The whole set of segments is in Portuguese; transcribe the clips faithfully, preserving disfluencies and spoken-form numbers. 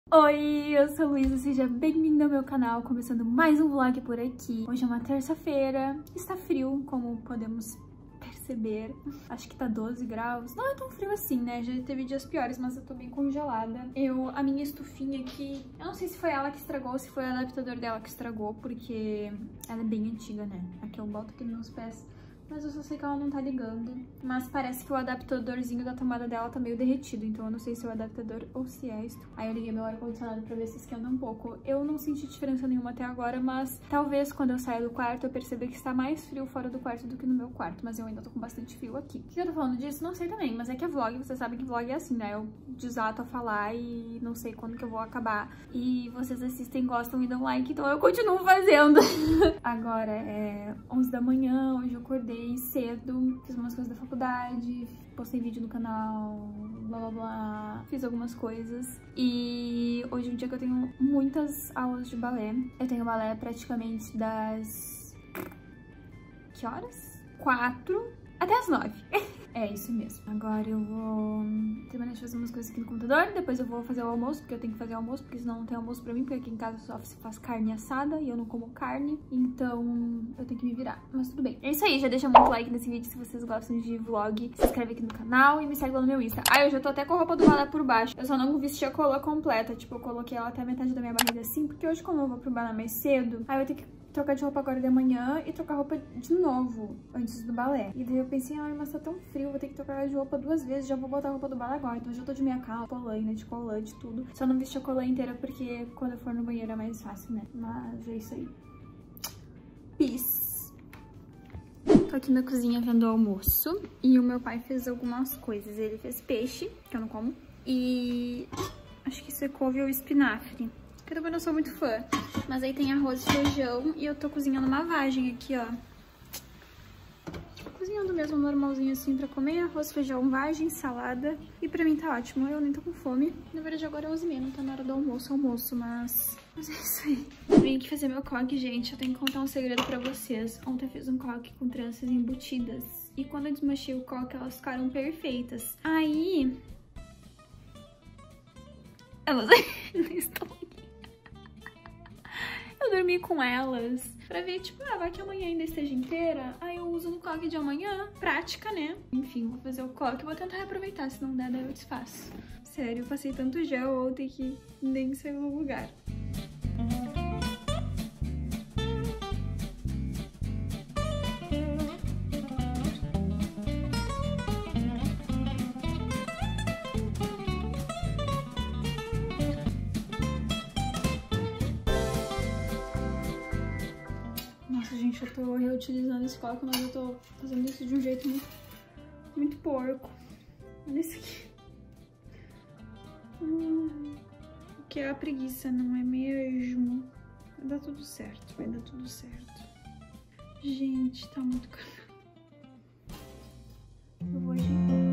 Oi, eu sou a Luísa, seja bem-vindo ao meu canal, começando mais um vlog por aqui. Hoje é uma terça-feira, está frio, como podemos perceber. Acho que tá doze graus, não é tão frio assim, né? Já teve dias piores, mas eu tô bem congelada. Eu, a minha estufinha aqui, eu não sei se foi ela que estragou ou se foi o adaptador dela que estragou, porque ela é bem antiga, né? Aqui eu boto aqui nos meus pés. Mas eu só sei que ela não tá ligando. Mas parece que o adaptadorzinho da tomada dela tá meio derretido. Então eu não sei se é o adaptador ou se é isto. Aí eu liguei meu ar-condicionado pra ver se esquenta um pouco. Eu não senti diferença nenhuma até agora, mas talvez quando eu saia do quarto eu perceba que está mais frio fora do quarto do que no meu quarto. Mas eu ainda tô com bastante frio aqui. Por que eu tô falando disso? Não sei também. Mas é que é vlog, você sabe que vlog é assim, né? Eu desato a falar e não sei quando que eu vou acabar. E vocês assistem, gostam e dão like, então eu continuo fazendo. Agora é onze da manhã, hoje eu acordei cedo, fiz umas coisas da faculdade, postei vídeo no canal, blá blá blá, fiz algumas coisas. E hoje é um dia que eu tenho muitas aulas de balé. Eu tenho balé praticamente das... que horas? Quatro até as nove. É isso mesmo. Agora eu vou terminar de fazer umas coisas aqui no computador, depois eu vou fazer o almoço, porque eu tenho que fazer o almoço, porque senão não tem almoço pra mim, porque aqui em casa só se faz carne assada e eu não como carne, então eu tenho que me virar, mas tudo bem. É isso aí, já deixa muito like nesse vídeo se vocês gostam de vlog, se inscreve aqui no canal e me segue lá no meu Insta. Ah, eu já tô até com a roupa do balé por baixo, eu só não vesti a cola completa, tipo, eu coloquei ela até a metade da minha barriga assim, porque hoje como eu vou pro balé mais cedo, aí eu tenho que trocar de roupa agora de manhã e trocar roupa de novo antes do balé. E daí eu pensei, ai, mas tá tão frio, vou ter que trocar de roupa duas vezes, já vou botar a roupa do balé agora. Então eu já tô de meia calça, polaina, de colã, de tudo. Só não vesti a colã inteira porque quando eu for no banheiro é mais fácil, né? Mas é isso aí. Peace. Tô aqui na cozinha vendo o almoço e o meu pai fez algumas coisas. Ele fez peixe, que eu não como, e acho que isso é couve ou espinafre. Eu também não sou muito fã. Mas aí tem arroz e feijão e eu tô cozinhando uma vagem aqui, ó. Tô cozinhando mesmo normalzinho assim pra comer. Arroz, feijão, vagem, salada. E pra mim tá ótimo, eu nem tô com fome. Na verdade agora é onze e meia, não tá na hora do almoço, almoço, mas... Mas é isso aí. Vim aqui fazer meu coque, gente. Eu tenho que contar um segredo pra vocês. Ontem eu fiz um coque com tranças embutidas. E quando eu desmanchei o coque, elas ficaram perfeitas. Aí... elas ainda estão... eu dormi com elas pra ver, tipo, ah, vai que amanhã ainda esteja inteira. Aí eu uso no coque de amanhã. Prática, né? Enfim, vou fazer o coque. Vou tentar reaproveitar, se não der, daí eu desfaço. Sério, eu passei tanto gel ontem que nem saiu do lugar. Gente, eu tô reutilizando esse coque, mas eu tô fazendo isso de um jeito muito, muito porco. Olha isso aqui. Hum, o que é a preguiça, não é mesmo? Vai dar tudo certo, vai dar tudo certo. Gente, tá muito caro. Eu vou ajeitar.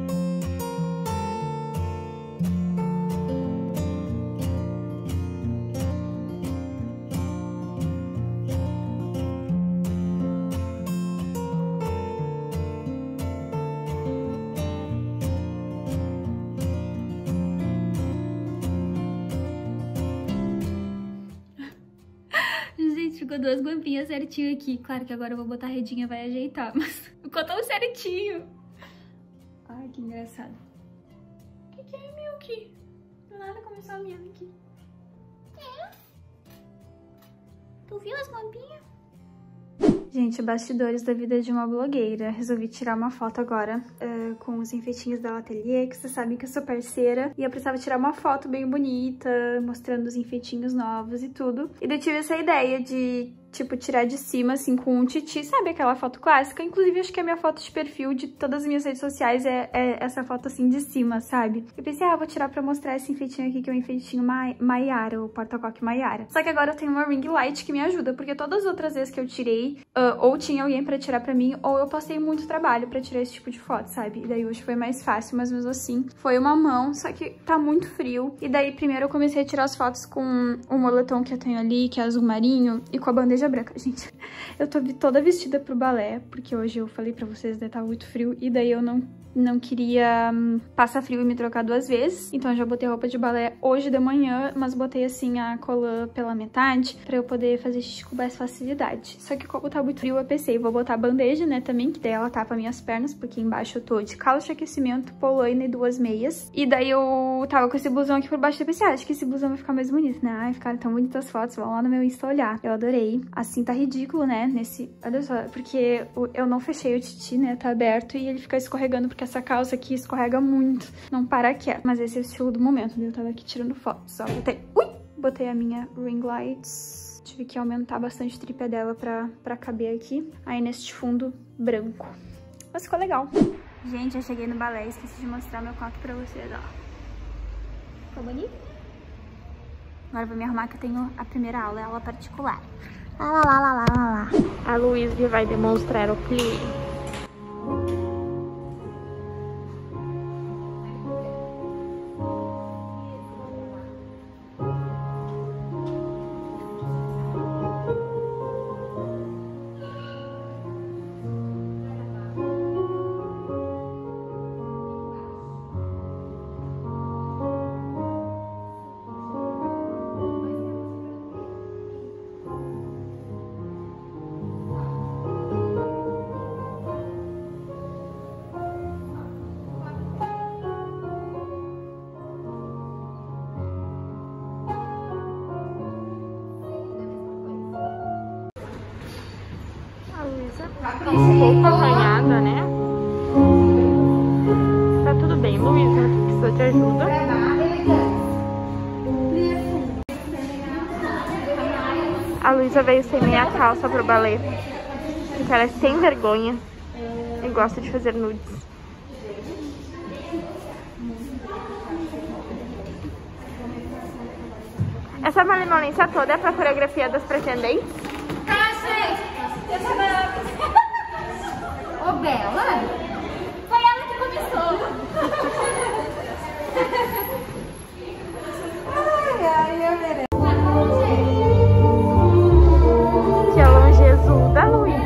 Ficou duas guampinhas certinho aqui. Claro que agora eu vou botar a redinha, vai ajeitar, mas ficou tão certinho. Ai, que engraçado. O que, que é, Milky? Do nada começou a minha aqui. É? Tu viu as guampinhas? Gente, bastidores da vida de uma blogueira. Resolvi tirar uma foto agora uh, com os enfeitinhos da Atelier, que vocês sabem que eu sou parceira. E eu precisava tirar uma foto bem bonita, mostrando os enfeitinhos novos e tudo. E daí eu tive essa ideia de, tipo, tirar de cima, assim, com um titi. Sabe aquela foto clássica? Inclusive, acho que a minha foto de perfil de todas as minhas redes sociais é, é essa foto, assim, de cima, sabe? Eu pensei, ah, vou tirar pra mostrar esse enfeitinho aqui, que é o enfeitinho Ma Maiara, o porta-coque Maiara. Só que agora eu tenho uma ring light que me ajuda, porque todas as outras vezes que eu tirei... Uh, ou tinha alguém pra tirar pra mim, ou eu passei muito trabalho pra tirar esse tipo de foto, sabe? E daí hoje foi mais fácil, mas mesmo assim foi uma mão, só que tá muito frio. E daí primeiro eu comecei a tirar as fotos com o moletom que eu tenho ali, que é azul marinho, e com a bandeja branca. Gente, eu tô toda vestida pro balé, porque hoje eu falei pra vocês, né, tá muito frio, e daí eu não não queria hum, passar frio e me trocar duas vezes. Então eu já botei roupa de balé hoje de manhã, mas botei assim a colã pela metade pra eu poder fazer xixi com mais facilidade. Só que como tá muito frio, eu pensei, vou botar bandeja, né, também, que daí ela tapa minhas pernas, porque embaixo eu tô de calça de aquecimento, polaina e duas meias. E daí eu tava com esse blusão aqui por baixo e pensei, ah, acho que esse blusão vai ficar mais bonito, né? Ai, ficaram tão bonitas as fotos, vão lá no meu Insta olhar. Eu adorei. Assim tá ridículo, né, nesse... Olha só, porque eu não fechei o titi, né, tá aberto e ele fica escorregando, porque essa calça aqui escorrega muito, não para quieto. Mas esse é o estilo do momento, né? Eu tava aqui tirando fotos, ó. Botei... Ui! Botei a minha ring lights. Tive que aumentar bastante o tripé dela pra, pra caber aqui. Aí neste fundo branco. Mas ficou legal. Gente, eu cheguei no balé e esqueci de mostrar meu coque pra vocês, ó. Ficou bonito? Agora eu vou me arrumar que eu tenho a primeira aula, é aula particular. Lá, lá, lá, lá, lá, lá. A Luísa vai demonstrar o plie. Um pouco arranhada, né? Tá tudo bem, Luísa. Precisa de ajuda. A Luísa veio sem meia calça pro balé, porque ela é sem vergonha e gosta de fazer nudes. Essa malemolência toda é pra coreografia das pretendentes? Ô, Bela? Foi ela que começou. Ai, ai, eu mereço. Que é o longezu da Luísa.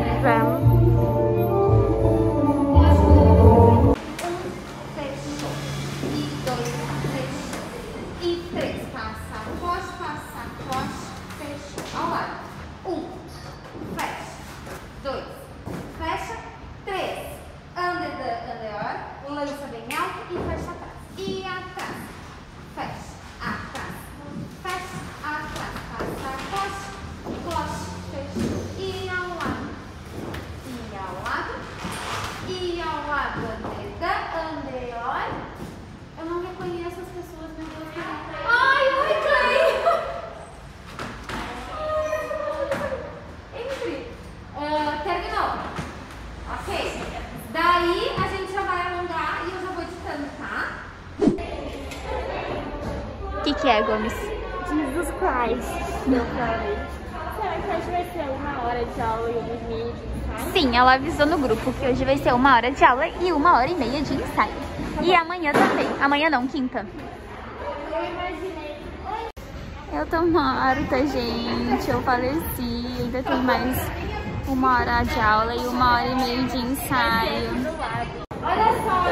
O que, que é, Gomes? Jesus Christ, meu pai. Será que hoje vai ser uma hora de aula e uma meia de ensaio? Sim, ela avisou no grupo que hoje vai ser uma hora de aula e uma hora e meia de ensaio. E amanhã também. Amanhã não, quinta. Eu imaginei. Eu tô morta, gente. Eu faleci. Ainda tem mais uma hora de aula e uma hora e meia de ensaio. Olha só.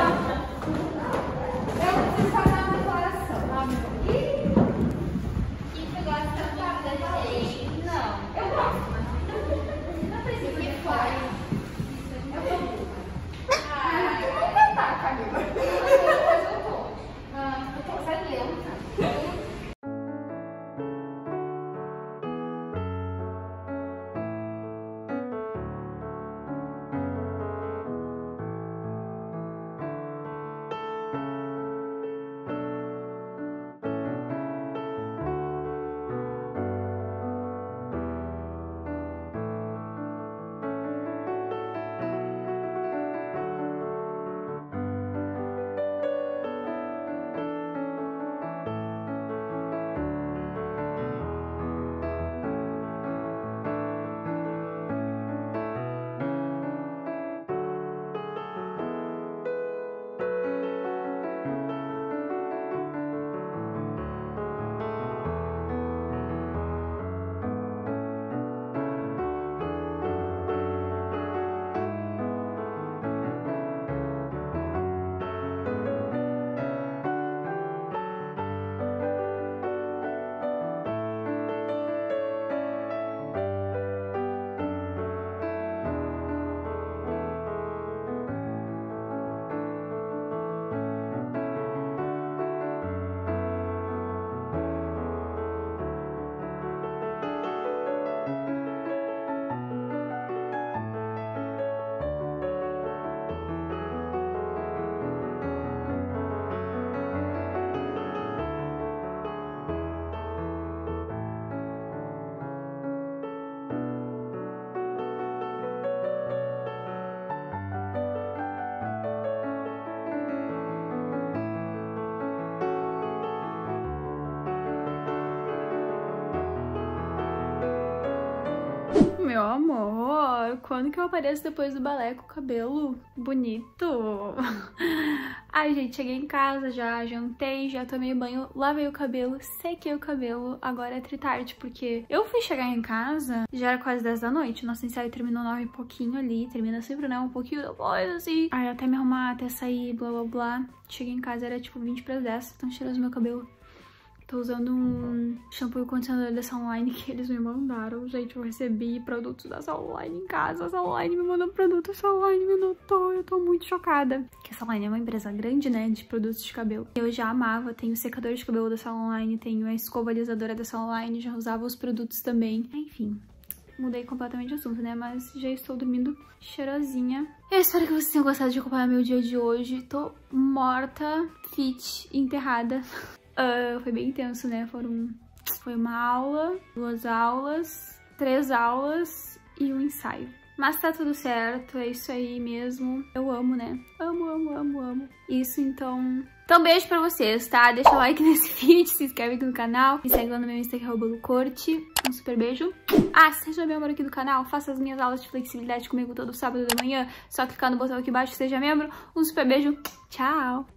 amor, quando que eu apareço depois do balé com o cabelo bonito? Ai, gente, cheguei em casa já, jantei, já tomei banho, lavei o cabelo, sequei o cabelo. Agora é tritarde, porque eu fui chegar em casa, já era quase dez da noite. Nosso ensaio terminou nove e pouquinho ali, termina sempre, né? Um pouquinho depois, assim. Aí até me arrumar, até sair, blá blá blá. Cheguei em casa, era tipo vinte para as dez, tão cheiroso meu cabelo. Tô usando um shampoo e condicionador da Sunline que eles me mandaram. Gente, eu recebi produtos da Sunline em casa. A Sunline me mandou produto, a Sunline me notou. Eu tô muito chocada. Porque a Sunline é uma empresa grande, né, de produtos de cabelo. Eu já amava, tenho o secador de cabelo da Sunline, tenho a escova alisadora da Sunline, já usava os produtos também. Enfim, mudei completamente de assunto, né, mas já estou dormindo cheirosinha. Eu espero que vocês tenham gostado de acompanhar meu dia de hoje. Tô morta, fit, enterrada. Uh, foi bem intenso, né? Foram... Foi uma aula, duas aulas, três aulas e um ensaio. Mas tá tudo certo, é isso aí mesmo. Eu amo, né? Amo, amo, amo, amo. Isso, então... Então, beijo pra vocês, tá? Deixa o like nesse vídeo, se inscreve aqui no canal. Me segue lá no meu Insta, que é arroba Lucorte. Um super beijo. Ah, seja membro aqui do canal, faça as minhas aulas de flexibilidade comigo todo sábado de manhã. Só clicar no botão aqui embaixo, seja membro. Um super beijo. Tchau!